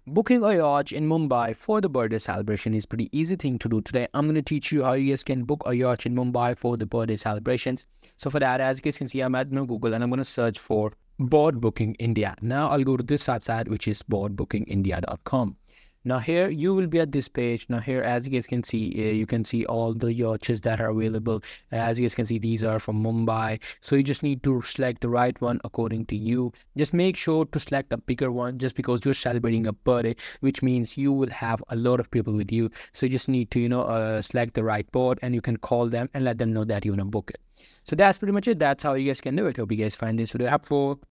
Booking a yacht in Mumbai for the birthday celebration is pretty easy thing to do. Today, I'm going to teach you how you guys can book a yacht in Mumbai for the birthday celebrations. So for that, as you guys can see, I'm at my Google and I'm going to search for board booking India. Now I'll go to this website, which is boardbookingindia.com. Now here you will be at this page. Now here, as you guys can see, you can see all the yachts that are available. As you guys can see, these are from Mumbai. So you just need to select the right one according to you. Just make sure to select a bigger one, just because you're celebrating a birthday, which means you will have a lot of people with you. So you just need to, select the right board, and you can call them and let them know that you want to book it. So that's pretty much it. That's how you guys can do it. Hope you guys find this video helpful.